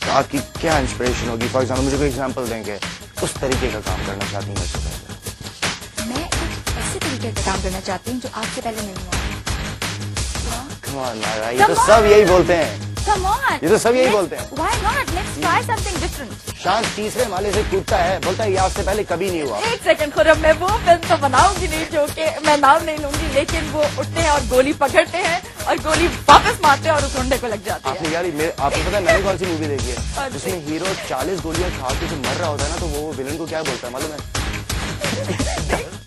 आपकी क्या इंस्पिरेशन होगी? फॉर एग्जाम्पल मुझे कोई एग्जाम्पल देंगे, उस तरीके का काम करना चाहती हूँ मैं कुछ ऐसे तरीके का काम करना चाहती हूँ जो आपसे पहले नहीं हुआ। Come on, Myra, ये तो सब यही बोलते हैं। Come on. ये तो सब यही बोलते हैं। Why not? Let's try something different. शांत तीसरे माले से कूदता है, बोलता है ये आज से पहले कभी नहीं हुआ। एक सेकंड खुर्रम, मैं वो फिल्म तो बनाऊंगी नहीं जो कि मैं नाम नहीं लूंगी, लेकिन वो उठते हैं और गोली पकड़ते हैं और गोली वापस मारते हैं और उस उंडे को लग जाती है। आपने यार आपको पता है मैंने कौन सी मूवी देखी है जिसमें हीरो 40 गोलियां खा के जो मर रहा होता है ना, तो वो विलन को क्या बोलता है मालूम है?